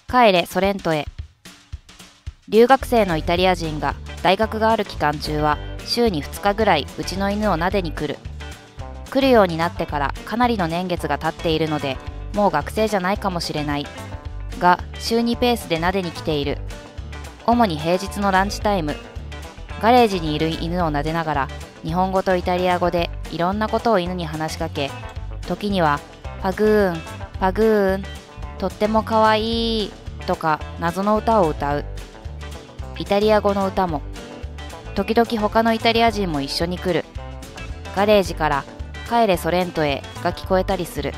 帰れソレントへ。留学生のイタリア人が大学がある期間中は週に2日ぐらいうちの犬を撫でに来る。来るようになってからかなりの年月が経っているので、もう学生じゃないかもしれないが、週2ペースで撫でに来ている。主に平日のランチタイム。ガレージにいる犬を撫でながら日本語とイタリア語でいろんなことを犬に話しかけ、時にはパグーンパグーン、とってもかわいいとか謎の歌を歌う。イタリア語の歌も。時々他のイタリア人も一緒に来る。ガレージから帰れソレントへが聞こえたりする。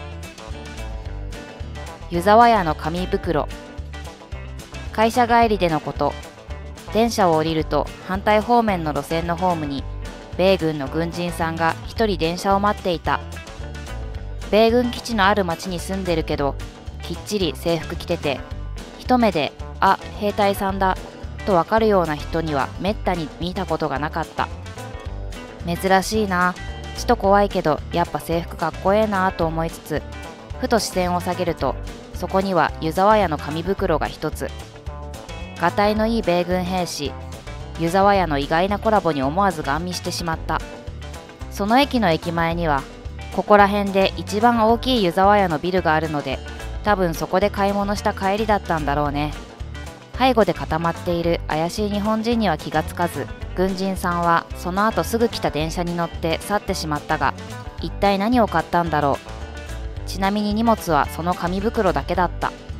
湯沢屋の紙袋。会社帰りでのこと。電車を降りると反対方面の路線のホームに米軍の軍人さんが一人電車を待っていた。米軍基地のある町に住んでるけど、きっちり制服着てて、一目であ、兵隊さんだとわかるような人にはめったに見たことがなかった。珍しいな、ちと怖いけどやっぱ制服かっこええなと思いつつ、ふと視線を下げるとそこには湯沢屋の紙袋が一つ。がたいのいい米軍兵士、湯沢屋の意外なコラボに思わずガン見してしまった。その駅の駅前にはここら辺で一番大きい湯沢屋のビルがあるので、多分そこで買い物した帰りだったんだろうね。背後で固まっている怪しい日本人には気がつかず、軍人さんはその後すぐ来た電車に乗って去ってしまったが、一体何を買ったんだろう。ちなみに荷物はその紙袋だけだった。